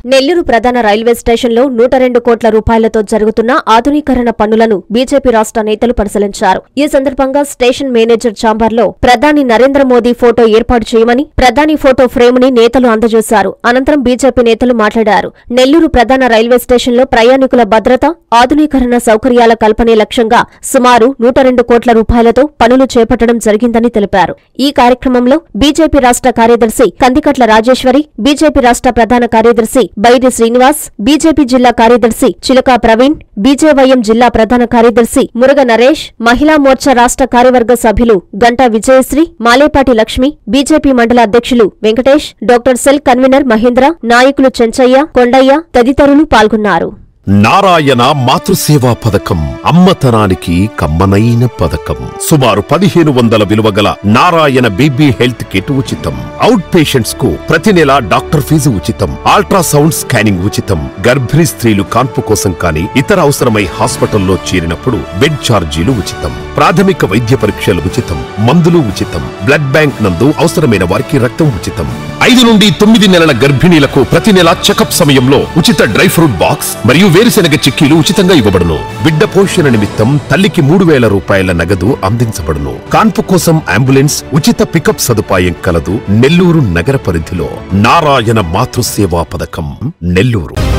నెల్లూరు ప్రధాన రైల్వే స్టేషన్లో 102 కోట్ల రూపాయలతో జరుగుతున్న ఆధునీకరణ పనులను బీజేపీ రాష్ట్ర నేతలు పరిశీలించారు. ఈ సందర్భంగా స్టేషన్ మేనేజర్ ఛాంబర్లో ప్రధాని నరేంద్ర మోదీ ఫోటో ఏర్పాటు చేయమని ప్రధాని ఫోటో ఫ్రేమ్ని నేతలు అందజేశారు. అనంతరం బీజేపీ నేతలు మాట్లాడారు. నెల్లూరు ప్రధాన రైల్వే స్టేషన్లో ప్రయాణికుల భద్రత, ఆధునీకరణ సౌకర్యాల కల్పనే లక్ష్యంగా సుమారు 102 కోట్ల రూపాయలతో పనులు చేపట్టడం జరిగిందని తెలిపారు. ఈ కార్యక్రమంలో బీజేపీ రాష్ట్ర కార్యదర్శి కందికట్ల రాజేశ్వరి, బీజేపీ రాష్ట్ర ప్రధాన కార్యదర్శి బైరి శ్రీనివాస్, బీజేపీ జిల్లా కార్యదర్శి చిలకా ప్రవీణ్, బీజేవైఎం జిల్లా ప్రధాన కార్యదర్శి మురుగ నరేష్, మహిళా మోర్చా రాష్ట్ర కార్యవర్గ సభ్యులు గంటా విజయశ్రీ, మాలేపాటి లక్ష్మి, బీజేపీ మండల అధ్యక్షులు Venkatesh, doctor cell convener Mahendra, నాయకులు చెంచయ్య, కొండయ్య తదితరులు పాల్గొన్నారు. నారాయణ మాతృసేవా పథకం అమ్మతనానికి కమ్మనైన పథకం. సుమారు 1500 విలువగల నారాయణ బీబీ హెల్త్ కిట్ ఉచితం. అవుట్ పేషెంట్స్ కు ప్రతి నెల డాక్టర్ ఫీజు ఉచితం. అల్ట్రాసౌండ్ స్కానింగ్ ఉచితం. గర్భిణీ స్త్రీలు కాన్పు కోసం కానీ ఇతర అవసరమై హాస్పిటల్లో చేరినప్పుడు బెడ్ ఛార్జీలు ఉచితం. ప్రాథమిక వైద్య పరీక్షలు ఉచితం. మందులు ఉచితం. బ్లడ్ బ్యాంక్ నందు అవసరమైన వారికి రక్తం ఉచితం. 5 నుండి 9 నెలల గర్భిణీలకు ప్రతి నెల చెకప్ సమయంలో ఉచిత డ్రై ఫ్రూట్ బాక్స్ మరియు వేరుశెనగ చిక్కీలు ఉచితంగా ఇవ్వబడును. బిడ్డ పోషణ నిమిత్తం తల్లికి 3000 రూపాయల నగదు అందించబడును. కాన్పు కోసం అంబులెన్స్, ఉచిత పికప్ సదుపాయం కలదు. నెల్లూరు నగర పరిధిలో నారాయణ మాతృసేవా పథకం, నెల్లూరు.